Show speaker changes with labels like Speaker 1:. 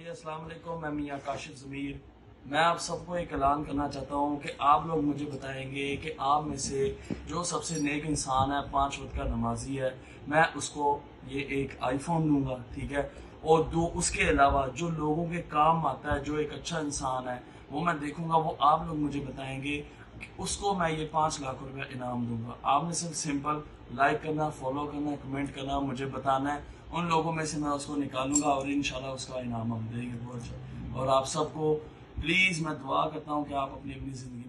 Speaker 1: अस्सलाम वालेकुम। मैं मियां काशिफ ज़मीर। मैं आप सबको एक ऐलान करना चाहता हूँ कि आप लोग मुझे बताएंगे कि आप में से जो सबसे नेक इंसान है, 5 वक्त का नमाजी है, मैं उसको ये एक आईफोन दूंगा, ठीक है। और दो उसके अलावा जो लोगों के काम आता है, जो एक अच्छा इंसान है, वो मैं देखूंगा, वो आप लोग मुझे बताएंगे कि उसको मैं ये 5 लाख रुपया इनाम दूंगा। आपने सिर्फ सिंपल लाइक करना, फॉलो करना, कमेंट करना, मुझे बताना है। उन लोगों में से मैं उसको निकालूंगा और इंशाल्लाह उसका इनाम हम देंगे बहुत अच्छा। और आप सबको प्लीज़ मैं दुआ करता हूँ कि आप अपनी अपनी ज़िंदगी